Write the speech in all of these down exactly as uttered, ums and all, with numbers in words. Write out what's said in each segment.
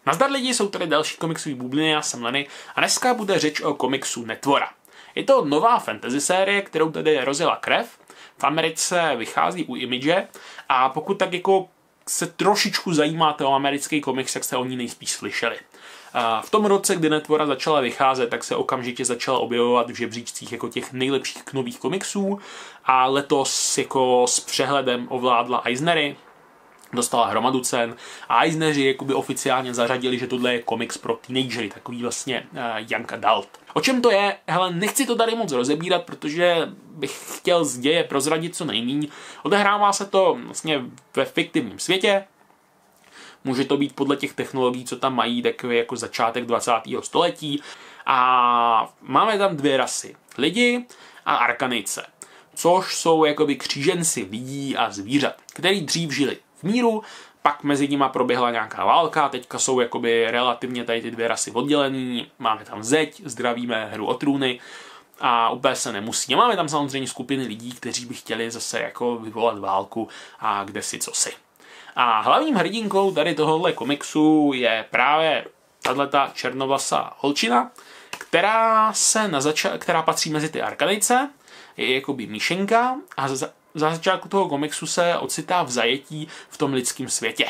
Nazdar lidi, jsou tady další komiksový bubliny, já jsem Lenny a dneska bude řeč o komiksu Netvora. Je to nová fantasy série, kterou tady rozjela Krev, v Americe vychází u Image a pokud tak jako se trošičku zajímáte o americký komiks, jak jste o ní nejspíš slyšeli. V tom roce, kdy Netvora začala vycházet, tak se okamžitě začala objevovat v žebříčcích jako těch nejlepších nových komiksů a letos jako s přehledem ovládla Eisnery, dostala hromadu cen a Eisneři jakoby oficiálně zařadili, že tohle je komiks pro teenagery, takový vlastně uh, young adult. O čem to je? Hele, nechci to tady moc rozebírat, protože bych chtěl z děje prozradit co nejméně. Odehrává se to vlastně ve fiktivním světě. Může to být podle těch technologií, co tam mají, takový jako začátek dvacátého století. A máme tam dvě rasy. Lidi a Arkanice, což jsou jakoby kříženci lidí a zvířat, který dřív žili v míru, pak mezi nimi proběhla nějaká válka, teďka jsou jakoby relativně tady ty dvě rasy oddělený, máme tam zeď, zdravíme Hru o trůny a úplně se nemusí. A máme tam samozřejmě skupiny lidí, kteří by chtěli zase jako vyvolat válku a kde si co si. A hlavním hrdinkou tady tohohle komiksu je právě tato černovlasá holčina, která, se na zača- která patří mezi ty Arkanice, je jakoby míšenka a za, za začátku toho komiksu se ocitá v zajetí v tom lidském světě.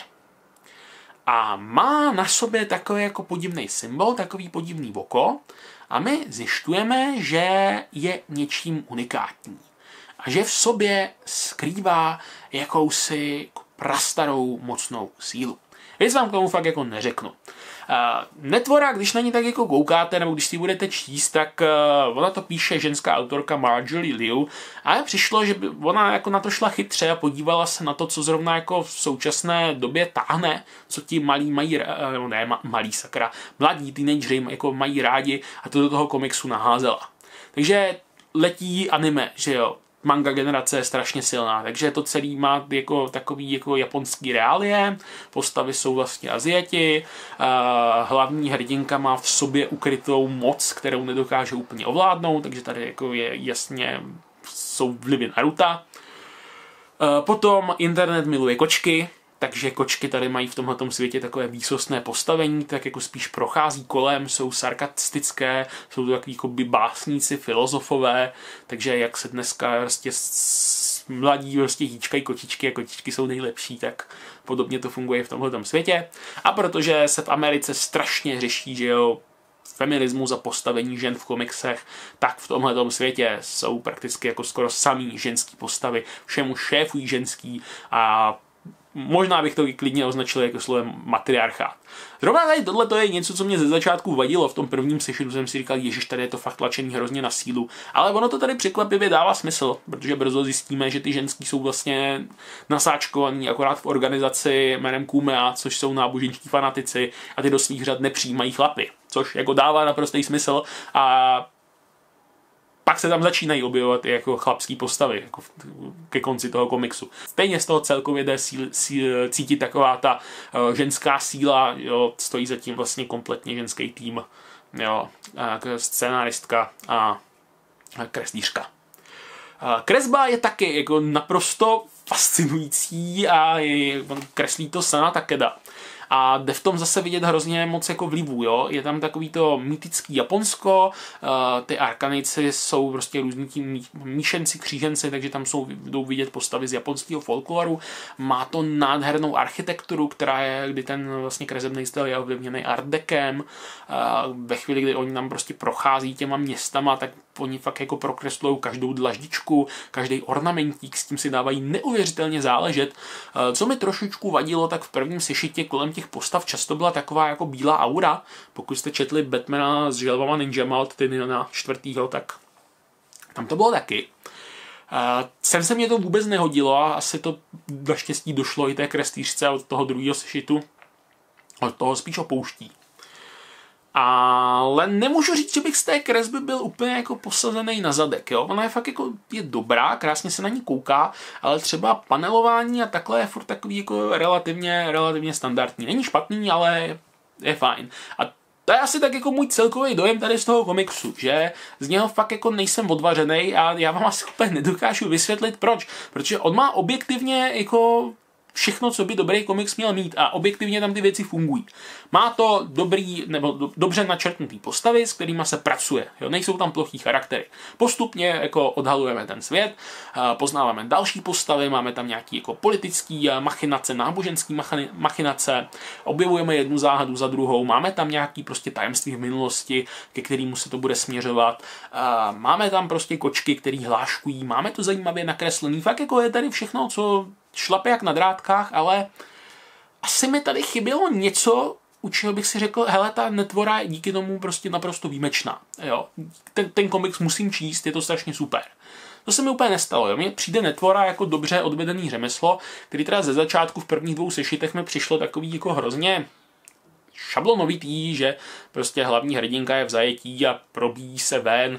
A má na sobě takový jako podivný symbol, takový podivný oko a my zjišťujeme, že je něčím unikátní. A že v sobě skrývá jakousi prastarou mocnou sílu. Víc vám k tomu fakt jako neřeknu. Uh, Netvora, když na ní tak jako koukáte, nebo když si budete číst, tak uh, ona to píše ženská autorka Marjorie Liu a přišlo, že by ona jako na to šla chytře a podívala se na to, co zrovna jako v současné době táhne, co ti malí mají, uh, ne ma, malí sakra, mladí teenageři jako mají rádi a to do toho komiksu naházela. Takže letí anime, že jo. Manga generace je strašně silná, takže to celý má jako takový jako japonský reálie, postavy jsou vlastně Aziati, hlavní hrdinka má v sobě ukrytou moc, kterou nedokáže úplně ovládnout, takže tady jako je jasně jsou vlivy Naruta. Potom internet miluje kočky, takže kočky tady mají v tomhletom světě takové výsostné postavení, tak jako spíš prochází kolem, jsou sarkastické, jsou to takový jako básníci, filozofové, takže jak se dneska prostě mladí prostě hýčkají kočičky a kočičky jsou nejlepší, tak podobně to funguje v tomhletom světě. A protože se v Americe strašně řeší, že jo, feminismus a postavení žen v komiksech, tak v tomhletom světě jsou prakticky jako skoro samý ženský postavy, všemu šéfují ženský a možná bych to i klidně označil jako slovem matriarchát. Zrovna tady tohle je něco, co mě ze začátku vadilo. V tom prvním sešitu jsem si říkal, ježiš, tady je to fakt tlačený hrozně na sílu. Ale ono to tady překvapivě dává smysl, protože brzo zjistíme, že ty ženský jsou vlastně nasáčkovaný akorát v organizaci jménem Kumea, což jsou náboženští fanatici a ty do svých řad nepřijímají chlapy. Což jako dává naprostý smysl a pak se tam začínají objevovat i jako chlapský postavy jako ke konci toho komiksu. Stejně z toho celkově jde síl, síl, cítit taková ta uh, ženská síla, jo, stojí zatím vlastně kompletně ženský tým, jo, scénáristka a kreslířka. Kresba je taky jako naprosto fascinující a je, kreslí to Sana Takeda. A jde v tom zase vidět hrozně moc jako vlivů, jo. Je tam takový to mytický Japonsko, uh, ty Arkanici jsou prostě různí tí míšenci, kříženci, takže tam jsou, jdou vidět postavy z japonského folkloru. Má to nádhernou architekturu, která je, kdy ten vlastně kresebný styl je ovlivněný art dekem. Uh, ve chvíli, kdy oni tam prostě prochází těma městama, tak oni fakt jako prokreslujou každou dlaždičku, každý ornamentík, s tím si dávají neuvěřitelně záležet. Uh, co mi trošičku vadilo, tak v prvním sešitě kolem těch postav často byla taková jako bílá aura. Pokud jste četli Batmana s želvama ninjama od Tynana čtvrtýho, tak tam to bylo taky. Uh, sem se mě to vůbec nehodilo a asi to naštěstí došlo i té kreslířce od toho druhého sešitu. Od toho spíš opouští. Ale nemůžu říct, že bych z té kresby byl úplně jako posazený na zadek, jo. Ona je fakt jako, je dobrá, krásně se na ní kouká, ale třeba panelování a takhle je furt takový jako relativně, relativně standardní. Není špatný, ale je fajn. A to je asi tak jako můj celkový dojem tady z toho komiksu, že z něho fakt jako nejsem odvařenej a já vám asi úplně nedokážu vysvětlit proč. Protože on má objektivně jako všechno, co by dobrý komiks měl mít a objektivně tam ty věci fungují. Má to dobrý, nebo do, dobře načrtnutý postavy, s kterými se pracuje. Jo? Nejsou tam plochý charaktery. Postupně jako odhalujeme ten svět, poznáváme další postavy, máme tam nějaký jako politický machinace, náboženský machinace, objevujeme jednu záhadu za druhou, máme tam nějaký prostě tajemství v minulosti, ke kterému se to bude směřovat. Máme tam prostě kočky, který hláškují, máme to zajímavě nakreslený. Fakt jako je tady všechno, co šlape jak na drátkách, ale asi mi tady chybělo něco, u čeho bych si řekl, hele, ta netvora je díky tomu prostě naprosto výjimečná. Jo? Ten, ten komiks musím číst, je to strašně super. To se mi úplně nestalo. Jo? Mně přijde netvora jako dobře odvedený řemeslo, který teda ze začátku v prvních dvou sešitech mi přišlo takový jako hrozně šablonovitý, že prostě hlavní hrdinka je v zajetí a probíjí se ven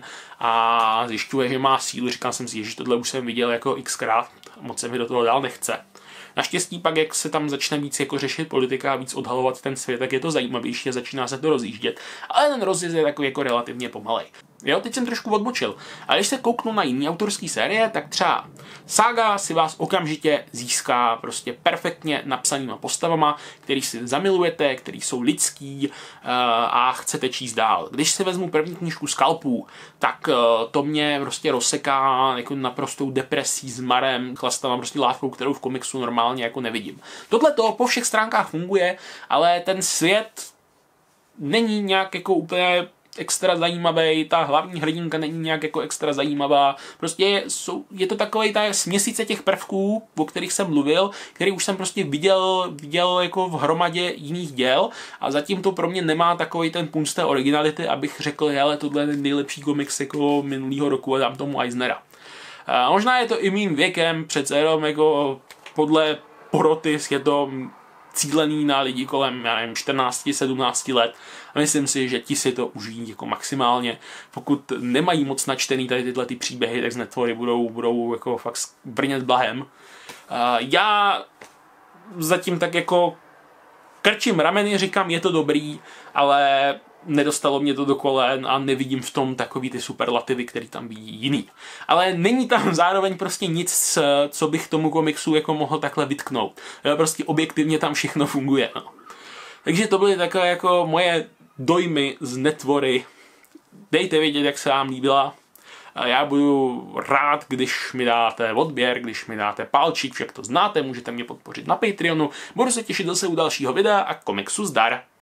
a zjišťuje, že má sílu. Říkal jsem si, že tohle už jsem viděl jako xkrát, moc se mi do toho dál nechce. Naštěstí pak, jak se tam začne víc jako řešit politika a víc odhalovat ten svět, tak je to zajímavější a začíná se to rozjíždět. Ale ten rozjezd je takový jako relativně pomalej. Jo, teď jsem trošku odbočil. A když se kouknu na jiný autorský série, tak třeba Saga si vás okamžitě získá prostě perfektně napsanýma postavama, který si zamilujete, který jsou lidský uh, a chcete číst dál. Když si vezmu první knížku Skalpů, tak uh, to mě prostě rozseká jako naprostou depresí s marem, chlastávám prostě látkou, kterou v komiksu normálně jako nevidím. Tohle to po všech stránkách funguje, ale ten svět není nějak jako úplně extra zajímavý, ta hlavní hrdinka není nějak jako extra zajímavá. Prostě je, jsou, je to takovej ta směsice těch prvků, o kterých jsem mluvil, který už jsem prostě viděl, viděl jako v hromadě jiných děl a zatím to pro mě nemá takovej ten punc té originality, abych řekl, hele, tohle je nejlepší komiks jako minulýho roku a dám tomu Eisnera. A možná je to i mým věkem, přece jenom jako podle poroty je to cílený na lidi kolem, já nevím, čtrnáct sedmnáct let. A myslím si, že ti si to užijí jako maximálně. Pokud nemají moc načtený tady tyhle ty příběhy, tak z netvory budou, budou jako fakt brnět blahem. Uh, já zatím tak jako krčím rameny, říkám, je to dobrý, ale nedostalo mě to do kolen a nevidím v tom takový ty superlativy, který tam vidí jiný. Ale není tam zároveň prostě nic, co bych tomu komiksu jako mohl takhle vytknout. Prostě objektivně tam všechno funguje. No. Takže to byly takové jako moje dojmy z netvory. Dejte vědět, jak se vám líbila. Já budu rád, když mi dáte odběr, když mi dáte palčík, však to znáte, můžete mě podpořit na Patreonu. Budu se těšit zase u dalšího videa a komiksu zdar!